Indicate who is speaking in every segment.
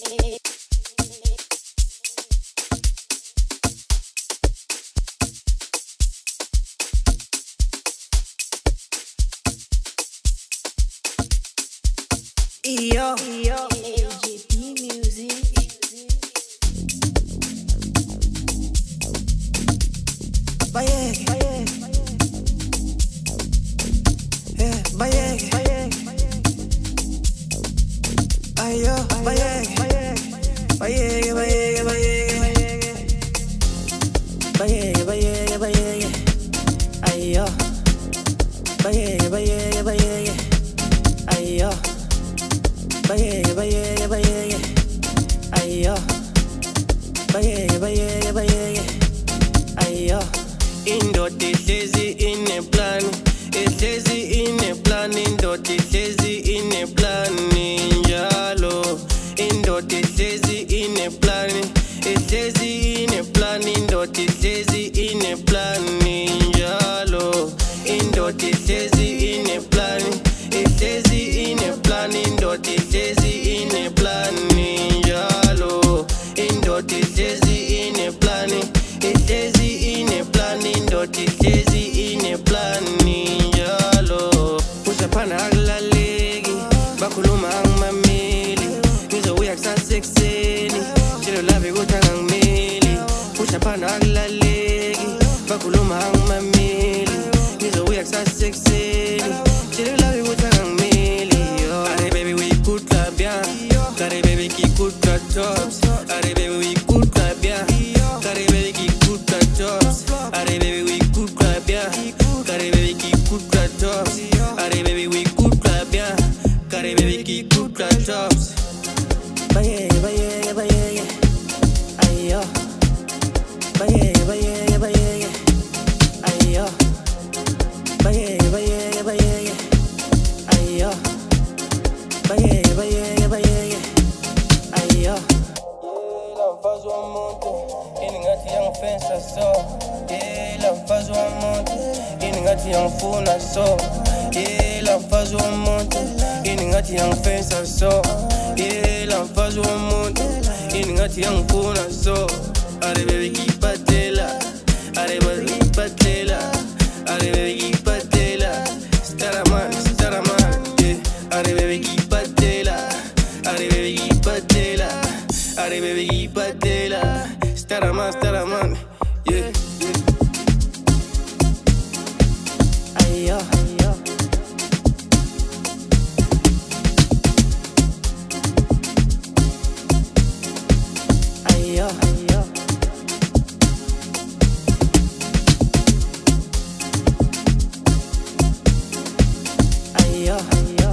Speaker 1: Yo, AJP Music. Bayek, yeah, Bayek, ayo, Bayek, ayo, ayo. Ayo, indoda ihlezi ineplani, ihlezi ineplani, indoda ihlezi ineplani njalo. Indoda ihlezi ineplani, ihlezi ineplani, indoda ihlezi ineplani njalo. Indoda ihlezi ineplani, ihlezi ineplani, indoda ihlezi ineplani njalo. Indoda ihlezi ineplani, ihlezi ineplani, indoda ihlezi ineplani njalo. Ujaphana akulaleki, bakhuluma angimameli, ngizobuya kusasa ekuseni, tshelo labe kuthi angangimeli. Ujaphana akulaleki, bakhuluma angimameli, ngizobuya kusasa ekuseni, tshelo labe kuthi angangimeli. Are baby we good club yeah, are baby ki good club jobs, are baby we good club yeah, are baby ki good club jobs, are baby we good club yeah, are baby ki good club jobs, are baby we good club yeah, are baby ki good club jobs. Ayo, ayo, ayo. La mfazi wa moto, iningati yangifensa so. La mfazi wa moto, iningati yangifuna so. La mfazi wa moto, iningati yangifensa so. La mfazi wa moto, iningati yangifuna so. Are baby kipatela, are baby kipatela, are baby kipatela. Staraman, yeah. Are baby kipatela, are baby kipatela, are baby kipatela. Staraman, yeah. Ayo, ayo, ayo, ayo.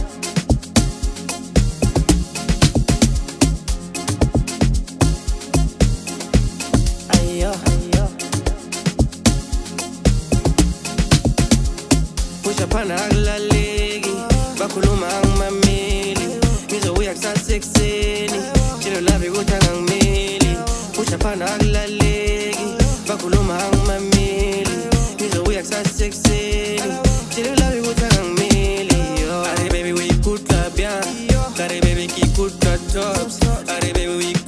Speaker 1: Ujaphana akulaleki, bakhuluma angimameli, ngizobuya kusasa ekuseni, tshelo labe kuthi angangimeli. Ujaphana akulaleki, bakhuluma angimameli, ngizobuya kusasa ekuseni, tshelo labe kuthi angangimeli. Are baby we good club yeah, are baby ki good club jobs, are baby we